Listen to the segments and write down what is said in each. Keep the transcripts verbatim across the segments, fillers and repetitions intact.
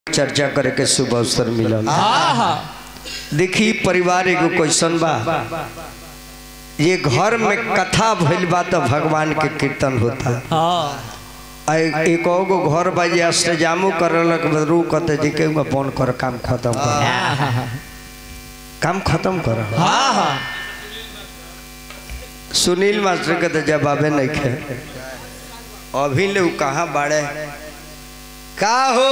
चर्चा करे के शुभ अवसर मिला। देखी परिवार एगो क्वेश्चन बा, ये घर में कथा भइल बा तो भगवान के कीर्तन होता। एक गो घर बा जे अष्टजामू करलक रू कहते जी के फोन कर काम खत्म कर काम खत्म कर। सुनील मास्टर के तो जवाबे नहीं खे, अभी ले कहाँ बाड़े का हो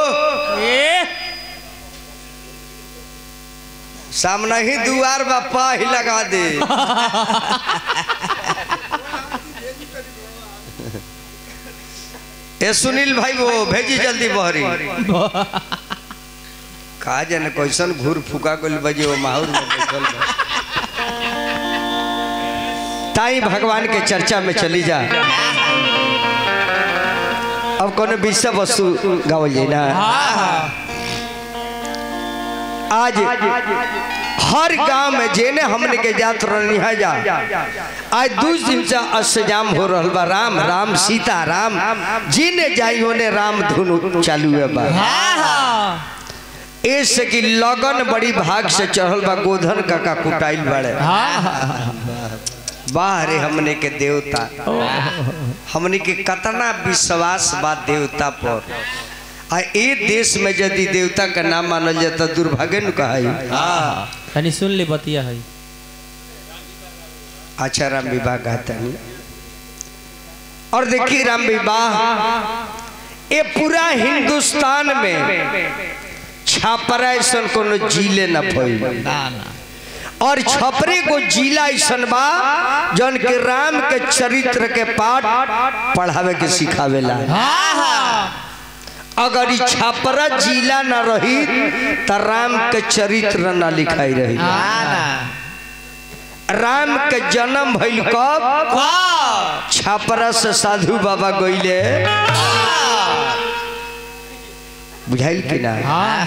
सामने ही दुआर बापा ही लगा दे। ए सुनील भाई वो भेजी जल्दी बहरी कहा जाने कैसन घूर फूका गोल बजे वो माहौल में बैठल ताई भगवान के चर्चा में चली जा। अब कौन विषय वस्तु गावल जाए ना। आज हर गांव में जेने हमने के जात रहनी है जा, आज दो दिन से अष्टजाम हो रहा बा। राम राम सीता राम जिने जाई होने राम धुन चालू है बा। ऐसे की लगन बड़ी भाग से चढ़ल बा, गोधन काका कुटाइल बड़े। बाहरे हमने के देवता, हमने के कतना विश्वास बा देवता पर। आ ए देश में यदि देवता का नाम मानल जाए तो दुर्भाग्य न कहा। सुन ले बतिया है। अच्छा राम विवाह गाता नहीं। और देखिए राम विवाह ये पूरा हिंदुस्तान में छापरा ऐसा कोनो जिले न फैल, और छपरे को जिला ऐसा बा जौन के राम के चरित्र के पाठ पढ़ावे के सिखावेला। अगर ई छपरा जिला न रही तो राम के चरित्र न लिखाई रही। राम के जन्म भइल कब? छपरा से साधु बाबा गइले, बुझाइल कि ना।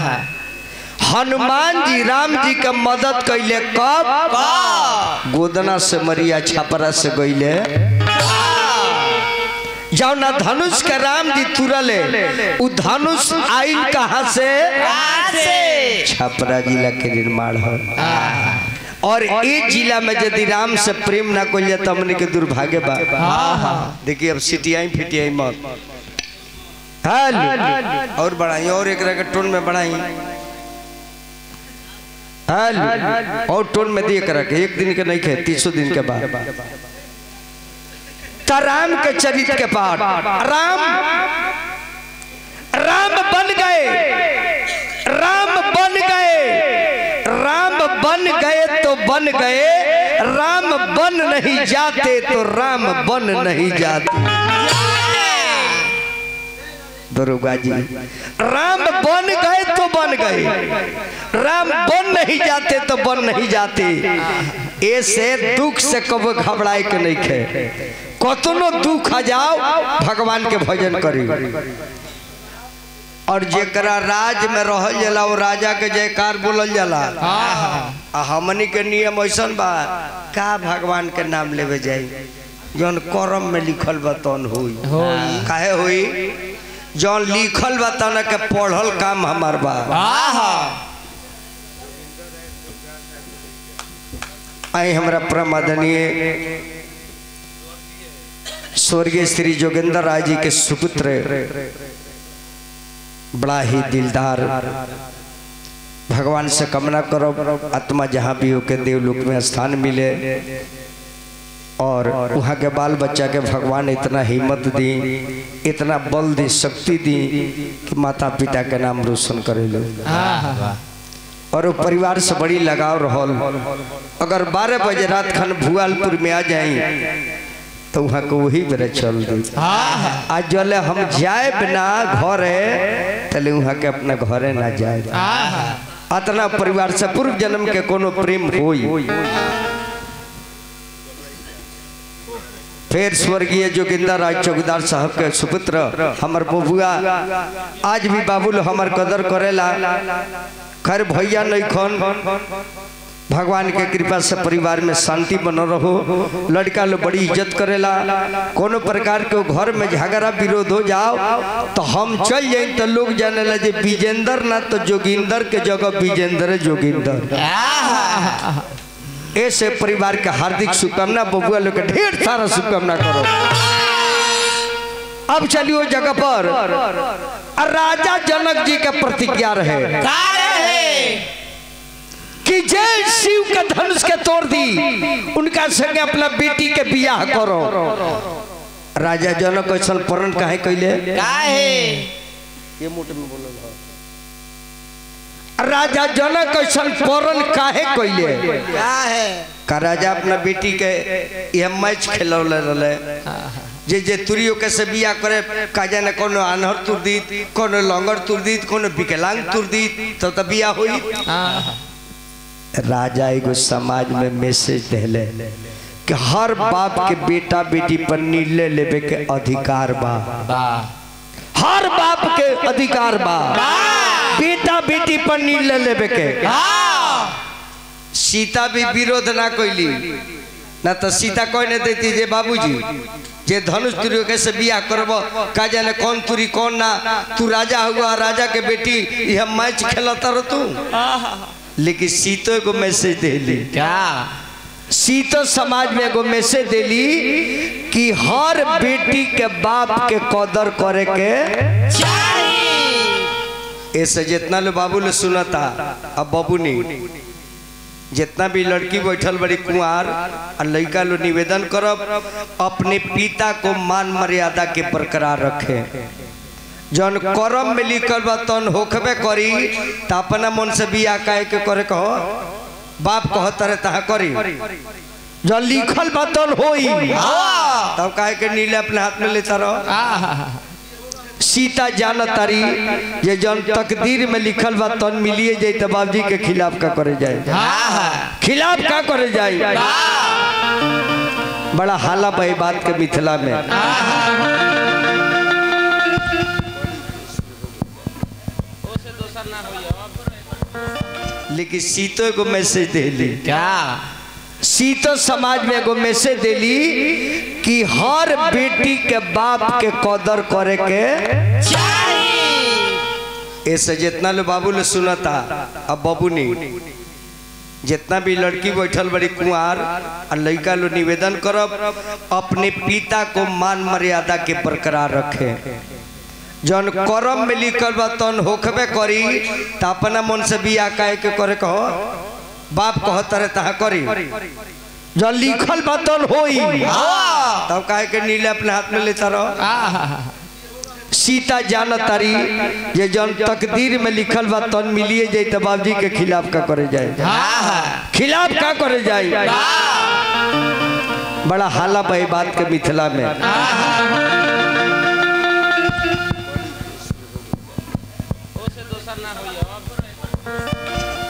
हनुमान जी राम जी का मदद कैले कब? गोदना से मरिया छपरा से गइले। जाओ ना धनुष के राम जी तुरले, उ धनुष आइल कहाँ से? छपरा जिला के निर्माण हो। और एक जिला में यदि राम से प्रेम ना कोई तो हमने के दुर्भाग्य बा। देखिए अब सिटियाई फिटियाई मत और बढ़ाई, और एक के टोन में बढ़ाई और टोन में दिए कर एक दिन के नहीं खे तीसों दिन के बाद राम के चरित्र के पाठ। राम राम बन गए, राम बन गए, राम बन गए तो बन गए, राम बन नहीं जाते तो राम बन नहीं जाते। दरोगा जी राम बन गए तो बन गए, राम बन नहीं जाते तो बन नहीं जाते। ऐसे दुख से कब घबराए के नहीं खे, कतनो दुख आ जाओ भगवान के भजन करी। और जेकरा राज में रहल जाला वो राजा के जयकार बोलल जाला। आ हमनी के नियम ऐसा बा का भगवान के नाम लेवे जाई जौन करम में लिखल बा तौन होई। काहे होई? जौन लिखल बा तौन के पढ़ल काम हमार बा। आई हमरा परम आदरणीय स्वर्गीय श्री जोगेंद्र राय जी के सुपुत्र, बड़ा ही दिलदार, भगवान से कामना करो आत्मा जहाँ भी हो के देवलोक में स्थान मिले, और वहाँ के बाल बच्चा के भगवान इतना हिम्मत दी, इतना बल दी, शक्ति दी कि माता पिता के नाम रोशन करे लो। और वो परिवार से बड़ी लगाव रहल। अगर बारह बजे रात खन भुआलपुर में आ जाए तो वहाँ को वही बेरा चल दी। आज जले हम जाए बिना घर तले वहाँ के अपना घरे ना जाए। अतना परिवार से पूर्व जन्म के कोनो प्रेम होई। फिर स्वर्गीय जोगिंदर राय चौकीदार साहब के सुपुत्र हमर बबुआ आज भी बाबुल हमर कदर करेला। खैर भैया नहीं खन भगवान के कृपा से परिवार में शांति बनो रहो। लड़का लोग बड़ी इज्जत करेला, कोनो प्रकार के घर में झगड़ा विरोध हो जाओ तो हम चल जाए तो लोग जाने ला जे विजेंद्र ना तो जोगिंदर के जगह विजेंद्र जोगिंदर। ऐसे परिवार के हार्दिक शुभकामना, बबुआ लोग के ढेर सारा शुभकामना करो। अब चलियो जगह पर राजा जनक जी के प्रतिज्ञा रहे कि जय शिव के धनुष के तोड़ दी उनका संगे अपना बेटी के बियाह करो। राजा जनक ऐसा प्रण काहे कैले? ये मोटे में बोलो। राजा जनक ऐसा प्रण काहे कैले? का राजा अपना बेटी के यह मैच खेलौले रहे जे जे तुरियो के से बिया करे का जाने कोनो अनहर तुर दी, कोनो लंगर तुर दी, कोनो विकलांग तुर दी तो तब बिया होई। राजा एगो समाज में मैसेज देले कि हर बाप के बेटा बेटी पर निर्णय लेवे के अधिकार बा। हर बाप के अधिकार बा बेटा बेटी पर निर्णय लेवे के। सीता भी विरोध ना कैली ना तो सीता कोई नहीं देती जे बाबूजी जे धनुष तुरियो के से बिया करबो का जाने कौन तुरी कौन ना, तू राजा हुआ राजा के बेटी यह मैच खेलता रह तू। लेकिन सीतो को मैसेज देली क्या? सीतो समाज में एगो मैसेज देली कि हर बेटी के बाप के कदर करे के चाहिए। ऐसे जितना लो बाबू ले सुनता अब बाबू नहीं, जितना भी लड़की बैठल बड़ी कुंवार और लड़का लो निवेदन करब अपने पिता को मान मर्यादा के बरकरार रखे। जौन करम में लिखल बा तन होखबे करी त अपना मन से बिया काहे के करे कहो बाप कहत रहे तहा करी। जौन लिखल बा तन होई तब काहे के नीले अपने हाथ में लेता रहो। सीता जान तारी ये जौन तकदीर में लिखल बा तन मिलिए जाए तो बाबूजी के खिलाफ का करे जाए, खिलाफ का करे जाए। बड़ा हाला बा बात के मिथिला में। लेकिन सीतो को मैसेज देली क्या? सीतो समाज में एगो मैसेज देली कि हर बेटी के बाप के कदर करे के चाहिए। ऐसे जितना लो बाबू ले सुनता अब बाबू नहीं, जितना भी लड़की बैठल बड़ी कुंवार और लड़का लो निवेदन करब अपने पिता को मान मर्यादा के बरकरार रखे। जौन करम में लिखल बा तन होखबे करी त अपना मन से बिया काहे के करे कहो बाप कहत रहे तहा करी। जौन लिखल बा तन होई तब काहे के नीले अपने हाथ में लेता रहो। सीता जान तारी ये जौन तकदीर में लिखल बा तन मिलिए जाए तो बाबूजी के खिलाफ का करे जाए, खिलाफ का करे जाए। बड़ा हाला बा बात के मिथिला में। ना